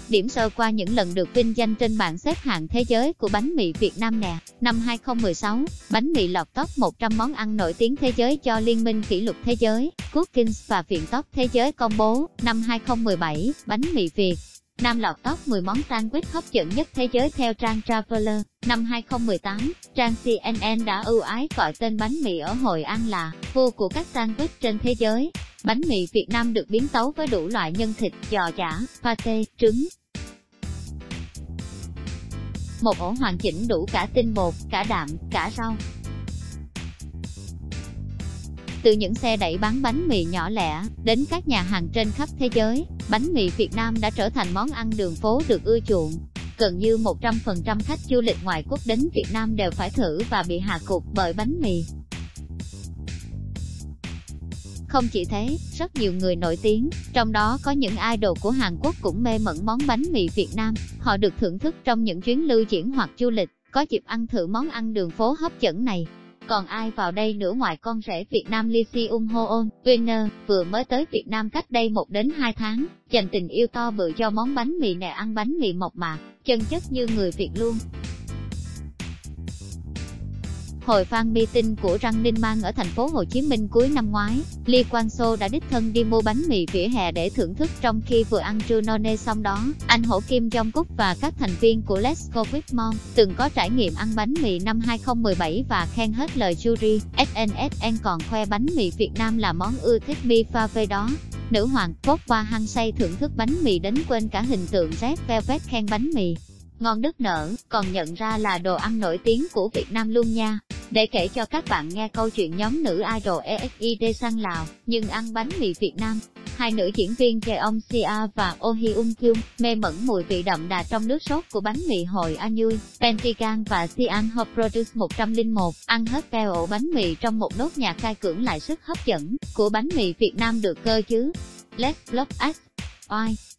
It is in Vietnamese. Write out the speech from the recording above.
Điểm sơ qua những lần được vinh danh trên bảng xếp hạng thế giới của bánh mì Việt Nam nè. Năm 2016, bánh mì lọt top 100 món ăn nổi tiếng thế giới cho Liên minh kỷ lục thế giới, Cookings và Viện Top Thế giới công bố. Năm 2017, bánh mì Việt Nam lọt top 10 món sandwich hấp dẫn nhất thế giới theo trang Traveler. Năm 2018, trang CNN đã ưu ái gọi tên bánh mì ở Hội An là vua của các sandwich trên thế giới. Bánh mì Việt Nam được biến tấu với đủ loại nhân thịt, giò chả, pate, trứng. Một ổ hoàn chỉnh đủ cả tinh bột, cả đạm, cả rau. Từ những xe đẩy bán bánh mì nhỏ lẻ, đến các nhà hàng trên khắp thế giới, bánh mì Việt Nam đã trở thành món ăn đường phố được ưa chuộng. Gần như 100% khách du lịch ngoại quốc đến Việt Nam đều phải thử và bị hạ gục bởi bánh mì. Không chỉ thế, rất nhiều người nổi tiếng, trong đó có những idol của Hàn Quốc cũng mê mẩn món bánh mì Việt Nam. Họ được thưởng thức trong những chuyến lưu diễn hoặc du lịch, có dịp ăn thử món ăn đường phố hấp dẫn này. Còn ai vào đây nữa ngoài con rể Việt Nam Lee Seung-hoon, winner, vừa mới tới Việt Nam cách đây 1 đến 2 tháng, dành tình yêu to bự cho món bánh mì này, ăn bánh mì mộc mạc, chân chất như người Việt luôn. Hồi fan meeting của Running Man ở thành phố Hồ Chí Minh cuối năm ngoái, Lee Kwang Soo đã đích thân đi mua bánh mì vỉa hè để thưởng thức. Trong khi vừa ăn trưa no nê xong đó, anh hổ Kim Jong-kook và các thành viên của Let's Go With Mom từng có trải nghiệm ăn bánh mì năm 2017 và khen hết lời jury. SNSD còn khoe bánh mì Việt Nam là món ưa thích mi pha về đó. Nữ hoàng vốt qua hăng say thưởng thức bánh mì đến quên cả hình tượng Red Velvet khen bánh mì ngon nức nở, còn nhận ra là đồ ăn nổi tiếng của Việt Nam luôn nha. Để kể cho các bạn nghe câu chuyện nhóm nữ idol EXID sang Lào, nhưng ăn bánh mì Việt Nam. Hai nữ diễn viên Jeong Sia và Oh Hyun Kyung mê mẩn mùi vị đậm đà trong nước sốt của bánh mì Hội An Nhui. Pentagon và Sian Ho Produce 101 ăn hết veo ổ bánh mì trong một nốt nhạc cai cưỡng lại sức hấp dẫn của bánh mì Việt Nam được cơ chứ. Let's Block Us. Oai.